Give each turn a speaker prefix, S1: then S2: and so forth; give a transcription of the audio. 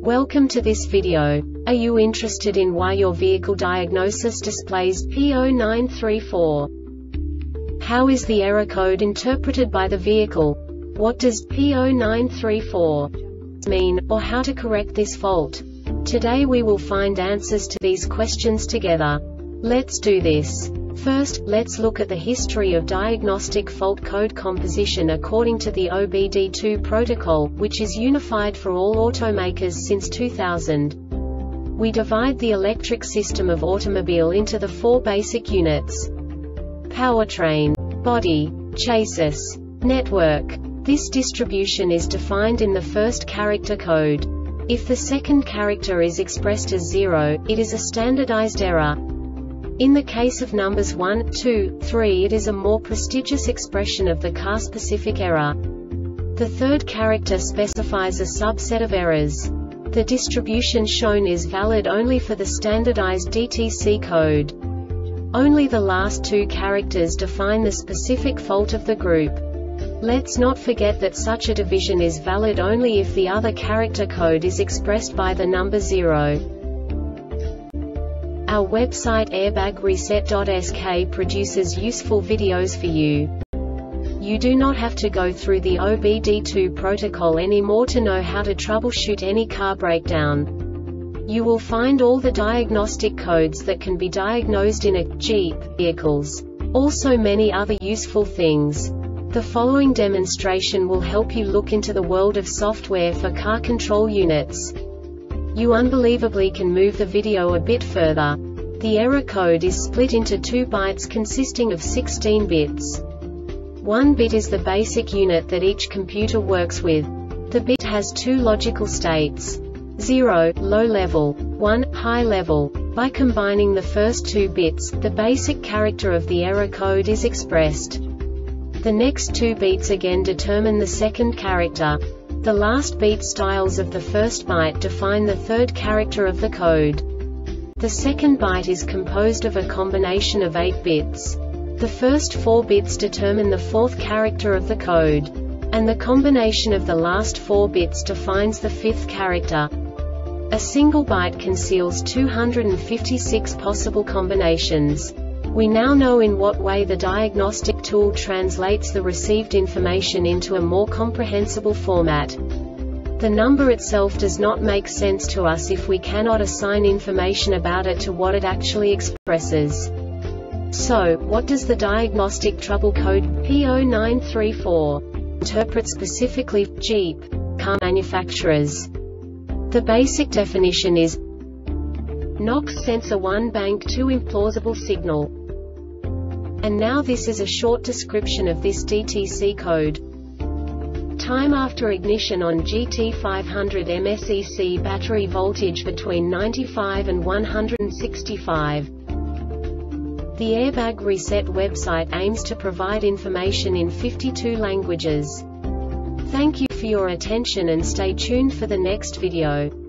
S1: Welcome to this video. Are you interested in why your vehicle diagnosis displays P0934? How is the error code interpreted by the vehicle? What does P0934 mean, or how to correct this fault? Today we will find answers to these questions together. Let's do this. First, let's look at the history of diagnostic fault code composition according to the OBD2 protocol, which is unified for all automakers since 2000. We divide the electric system of automobile into the four basic units: powertrain, body, chassis, network. This distribution is defined in the first character code. If the second character is expressed as 0, it is a standardized error. In the case of numbers 1, 2, 3, it is a more prestigious expression of the car-specific error. The third character specifies a subset of errors. The distribution shown is valid only for the standardized DTC code. Only the last two characters define the specific fault of the group. Let's not forget that such a division is valid only if the other character code is expressed by the number 0. Our website airbagreset.sk produces useful videos for you. You do not have to go through the OBD2 protocol anymore to know how to troubleshoot any car breakdown. You will find all the diagnostic codes that can be diagnosed in a Jeep vehicles. Also many other useful things. The following demonstration will help you look into the world of software for car control units. You unbelievably can move the video a bit further. The error code is split into 2 bytes consisting of 16 bits. 1 bit is the basic unit that each computer works with. The bit has 2 logical states: 0, low level, 1, high level. By combining the first 2 bits, the basic character of the error code is expressed. The next 2 beats again determine the second character. The last beat styles of the first byte define the third character of the code. The second byte is composed of a combination of 8 bits. The first 4 bits determine the fourth character of the code. And the combination of the last 4 bits defines the fifth character. A single byte conceals 256 possible combinations. We now know in what way the diagnostic tool translates the received information into a more comprehensible format. The number itself does not make sense to us if we cannot assign information about it to what it actually expresses. So, what does the diagnostic trouble code P0934 interpret specifically for Jeep car manufacturers? The basic definition is NOx sensor 1 bank 2 implausible signal. And now this is a short description of this DTC code. Time after ignition on GT500 MSEC battery voltage between 95 and 165. The Airbag Reset website aims to provide information in 52 languages. Thank you for your attention and stay tuned for the next video.